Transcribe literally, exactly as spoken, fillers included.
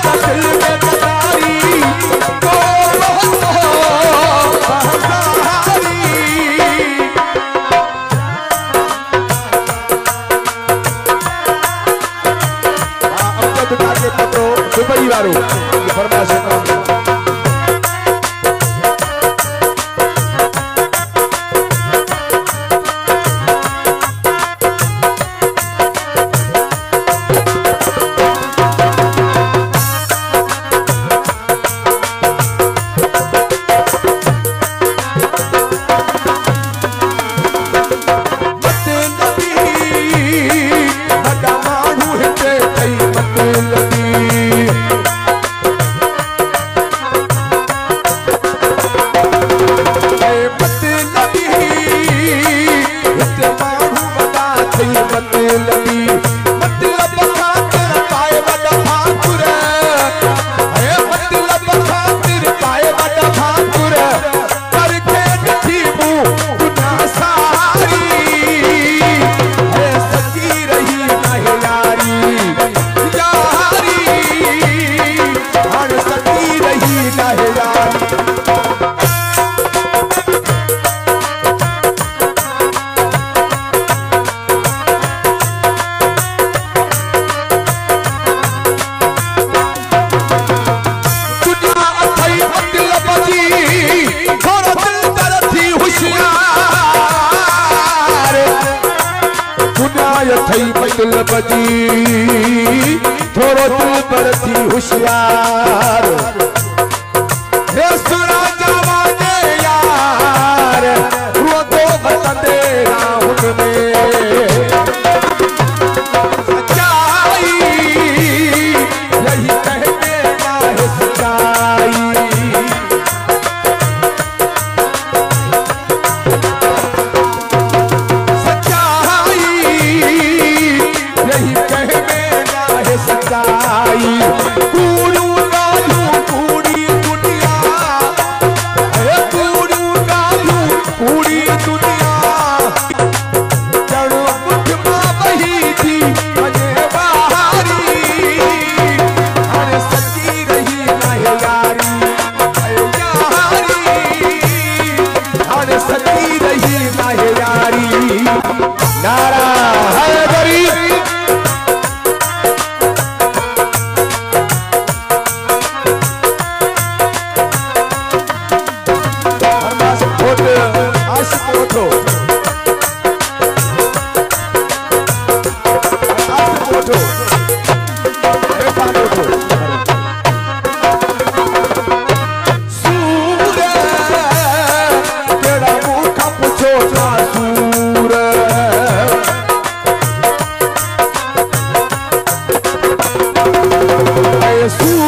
Dubai वालों फरमाइश मतलब जी थोड़ो दिल पर थी होशियार सुना जवाने यार वो तो बता देना उनमें सच्चाई यही कहने का है सच्चाई पूरू गालू पूरी दुनिया पूरू गालू पूरी दुनिया जड़ मुठ मां बही थी मजे बारी अरे सच्ची रही ना यारी यारी अरे सच्ची रही ना यारी नारा है गरीब सूर